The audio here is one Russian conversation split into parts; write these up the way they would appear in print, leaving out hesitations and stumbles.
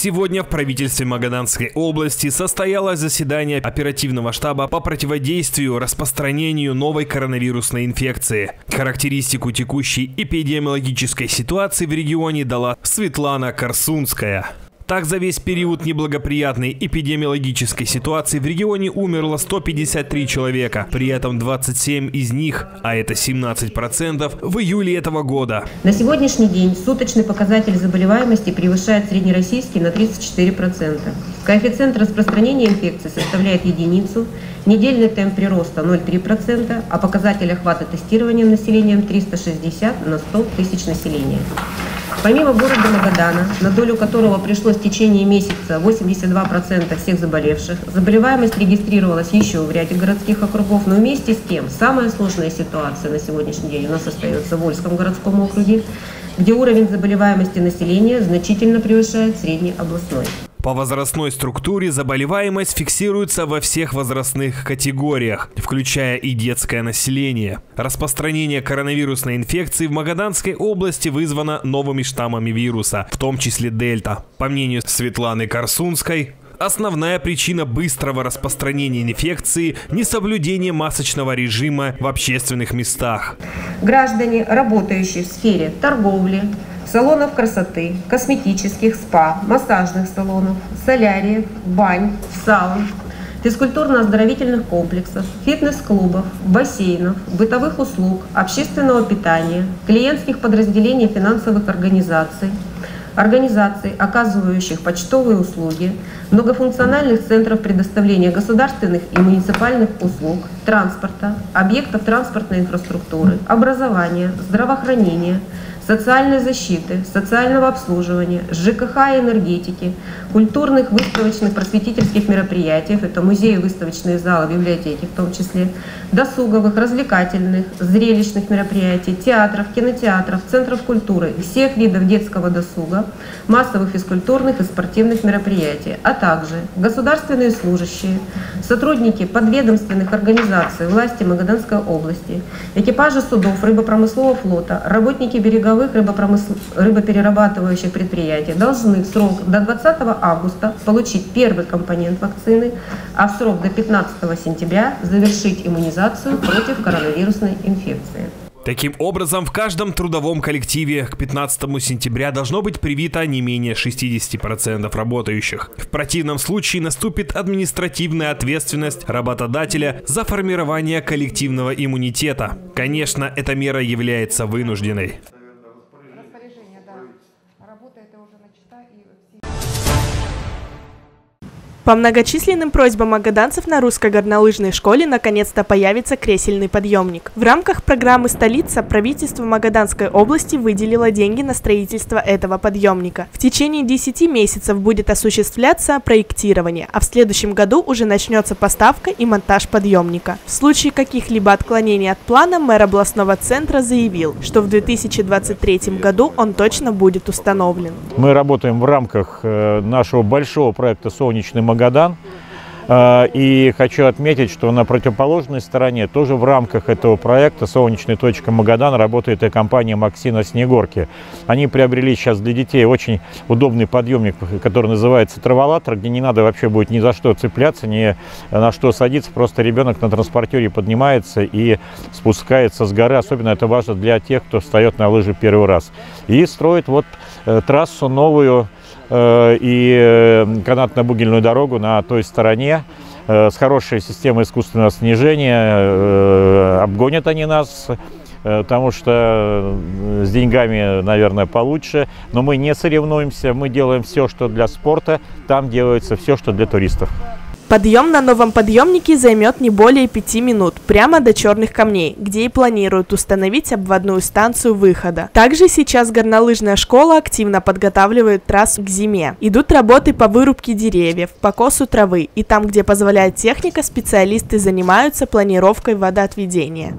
Сегодня в правительстве Магаданской области состоялось заседание оперативного штаба по противодействию распространению новой коронавирусной инфекции. Характеристику текущей эпидемиологической ситуации в регионе дала Светлана Корсунская. Так, за весь период неблагоприятной эпидемиологической ситуации в регионе умерло 153 человека. При этом 27 из них, а это 17%, в июле этого года. На сегодняшний день суточный показатель заболеваемости превышает среднероссийский на 34%. Коэффициент распространения инфекции составляет единицу, недельный темп прироста 0,3%, а показатель охвата тестированием населением 360 на 100 тысяч населения. Помимо города Магадана, на долю которого пришлось в течение месяца 82% всех заболевших, заболеваемость регистрировалась еще в ряде городских округов, но вместе с тем самая сложная ситуация на сегодняшний день у нас остается в Вольском городском округе, где уровень заболеваемости населения значительно превышает средний областной. По возрастной структуре заболеваемость фиксируется во всех возрастных категориях, включая и детское население. Распространение коронавирусной инфекции в Магаданской области вызвано новыми штаммами вируса, в том числе дельта. По мнению Светланы Корсунской, основная причина быстрого распространения инфекции – несоблюдение масочного режима в общественных местах. Граждане, работающие в сфере торговли, салонов красоты, косметических, спа, массажных салонов, соляриев, бань, саун, физкультурно-оздоровительных комплексов, фитнес-клубов, бассейнов, бытовых услуг, общественного питания, клиентских подразделений финансовых организаций, оказывающих почтовые услуги, многофункциональных центров предоставления государственных и муниципальных услуг, транспорта, объектов транспортной инфраструктуры, образования, здравоохранения, социальной защиты, социального обслуживания, ЖКХ и энергетики, культурных, выставочных, просветительских мероприятий, это музеи, выставочные залы, библиотеки в том числе, досуговых, развлекательных, зрелищных мероприятий, театров, кинотеатров, центров культуры, всех видов детского досуга, массовых физкультурных и спортивных мероприятий, а также государственные служащие, сотрудники подведомственных организаций власти Магаданской области, экипажи судов рыбопромыслового флота, работники береговых рыбоперерабатывающих предприятий должны в срок до 20 августа получить первый компонент вакцины, а в срок до 15 сентября завершить иммунизацию против коронавирусной инфекции. Таким образом, в каждом трудовом коллективе к 15 сентября должно быть привито не менее 60% работающих. В противном случае наступит административная ответственность работодателя за формирование коллективного иммунитета. Конечно, эта мера является вынужденной. По многочисленным просьбам магаданцев на русской горнолыжной школе наконец-то появится кресельный подъемник. В рамках программы «Столица» правительство Магаданской области выделило деньги на строительство этого подъемника. В течение 10 месяцев будет осуществляться проектирование, а в следующем году уже начнется поставка и монтаж подъемника. В случае каких-либо отклонений от плана мэр областного центра заявил, что в 2023 году он точно будет установлен. Мы работаем в рамках нашего большого проекта «Солнечный Магадан». И хочу отметить, что на противоположной стороне тоже в рамках этого проекта «Солнечный Магадан» работает и компания «Максина Снегорки». Они приобрели сейчас для детей очень удобный подъемник, который называется «Траволатор», где не надо вообще будет ни за что цепляться, ни на что садиться. Просто ребенок на транспортере поднимается и спускается с горы. Особенно это важно для тех, кто встает на лыжи первый раз. И строит вот трассу новую и канатно-бугельную дорогу на той стороне с хорошей системой искусственного снижения. Обгонят они нас, потому что с деньгами, наверное, получше. Но мы не соревнуемся, мы делаем все, что для спорта, там делается все, что для туристов. Подъем на новом подъемнике займет не более 5 минут, прямо до Черных камней, где и планируют установить обводную станцию выхода. Также сейчас горнолыжная школа активно подготавливает трассу к зиме. Идут работы по вырубке деревьев, по косу травы, и там, где позволяет техника, специалисты занимаются планировкой водоотведения.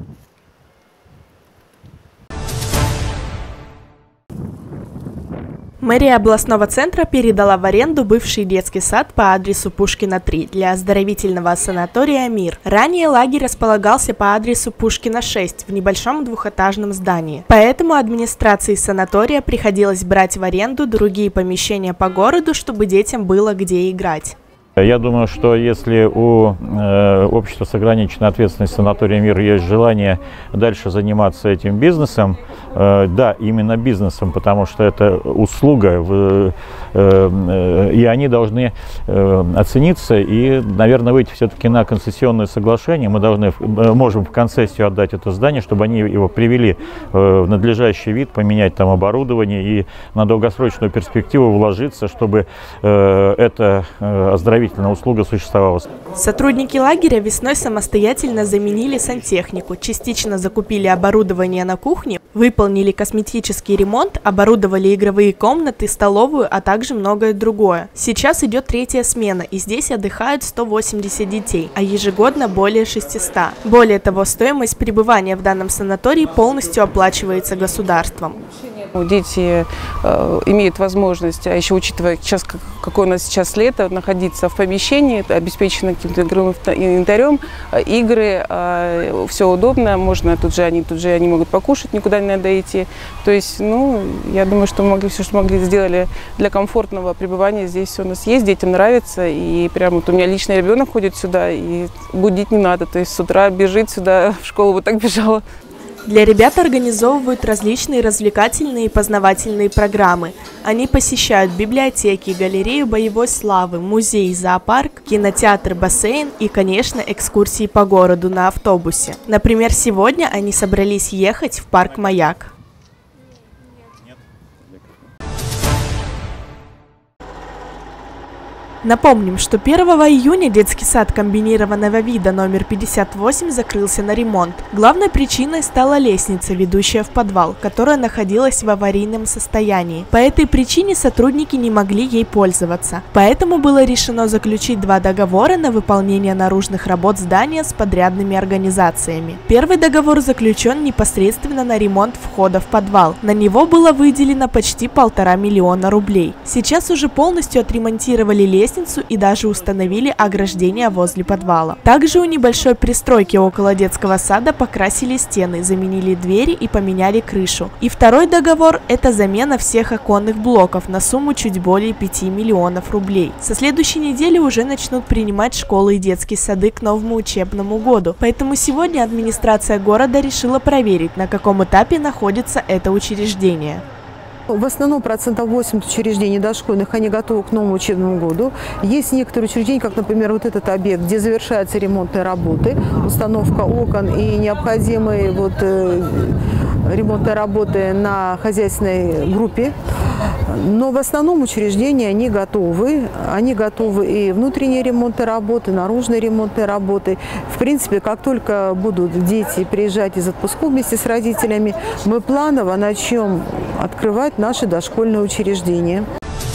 Мэрия областного центра передала в аренду бывший детский сад по адресу Пушкина, 3 для оздоровительного санатория «Мир». Ранее лагерь располагался по адресу Пушкина, 6 в небольшом двухэтажном здании. Поэтому администрации санатория приходилось брать в аренду другие помещения по городу, чтобы детям было где играть. Я думаю, что если у общества с ограниченной ответственностью санатория «Мир» есть желание дальше заниматься этим бизнесом, да, именно бизнесом, потому что это услуга, и они должны оцениться и, наверное, выйти все-таки на концессионное соглашение. Мы можем в концессию отдать это здание, чтобы они его привели в надлежащий вид, поменять там оборудование и на долгосрочную перспективу вложиться, чтобы эта оздоровительная услуга существовала. Сотрудники лагеря весной самостоятельно заменили сантехнику, частично закупили оборудование на кухне, выполнили косметический ремонт, оборудовали игровые комнаты, столовую, а также многое другое. Сейчас идет 3-я смена, и здесь отдыхают 180 детей, а ежегодно более 600. Более того, стоимость пребывания в данном санатории полностью оплачивается государством. Дети имеют возможность, а еще учитывая сейчас, какое у нас сейчас лето, находиться в помещении, обеспечено каким-то игровым инвентарем, игры, все удобно, можно тут же они могут покушать, никуда не надо идти. То есть, я думаю, что мы все, что могли, сделали для комфортного пребывания. Здесь все у нас есть, детям нравится, и прямо вот у меня личный ребенок ходит сюда, и будить не надо, то есть с утра бежит сюда, в школу вот так бежала. Для ребят организовывают различные развлекательные и познавательные программы. Они посещают библиотеки, галерею боевой славы, музей, зоопарк, кинотеатр, бассейн и, конечно, экскурсии по городу на автобусе. Например, сегодня они собрались ехать в парк «Маяк». Напомним, что 1 июня детский сад комбинированного вида номер 58 закрылся на ремонт. Главной причиной стала лестница, ведущая в подвал, которая находилась в аварийном состоянии. По этой причине сотрудники не могли ей пользоваться. Поэтому было решено заключить 2 договора на выполнение наружных работ здания с подрядными организациями. Первый договор заключен непосредственно на ремонт входа в подвал. На него было выделено почти 1,5 миллиона рублей. Сейчас уже полностью отремонтировали лестницу и даже установили ограждение возле подвала. Также у небольшой пристройки около детского сада покрасили стены, заменили двери и поменяли крышу. И второй договор – это замена всех оконных блоков на сумму чуть более 5 миллионов рублей. Со следующей недели уже начнут принимать школы и детские сады к новому учебному году. Поэтому сегодня администрация города решила проверить, на каком этапе находится это учреждение. В основном 80% учреждений дошкольных, они готовы к новому учебному году. Есть некоторые учреждения, как, например, вот этот объект, где завершаются ремонтные работы, установка окон и необходимые ремонтные работы на хозяйственной группе. Но в основном учреждения, они готовы и внутренние ремонтные работы, наружные ремонтные работы. В принципе, как только будут дети приезжать из отпусков вместе с родителями, мы планово начнем открывать наши дошкольные учреждения.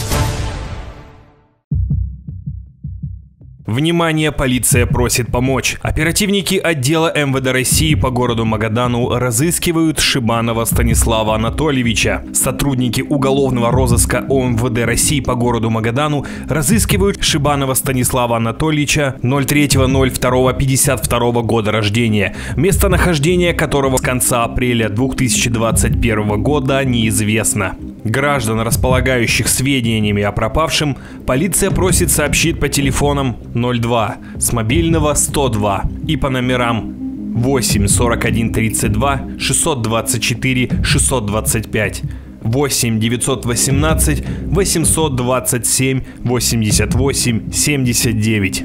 Внимание, полиция просит помочь. Оперативники отдела МВД России по городу Магадану разыскивают Шибанова Станислава Анатольевича. Сотрудники уголовного розыска ОМВД России по городу Магадану разыскивают Шибанова Станислава Анатольевича 03.02.52 года рождения, местонахождение которого с конца апреля 2021 года неизвестно. Граждан, располагающих сведениями о пропавшем, полиция просит сообщить по телефонам 02, с мобильного 102 и по номерам 8 41 32 624 625, 8 918 827 88 79.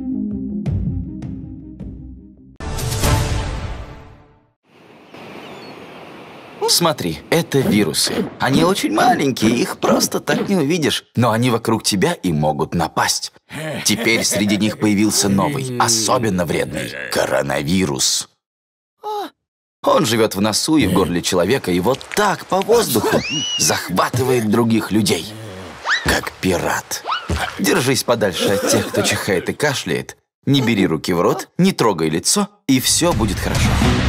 Смотри, это вирусы. Они очень маленькие, их просто так не увидишь. Но они вокруг тебя и могут напасть. Теперь среди них появился новый, особенно вредный – коронавирус. Он живет в носу и в горле человека, и вот так по воздуху захватывает других людей. Как пират. Держись подальше от тех, кто чихает и кашляет. Не бери руки в рот, не трогай лицо, и все будет хорошо.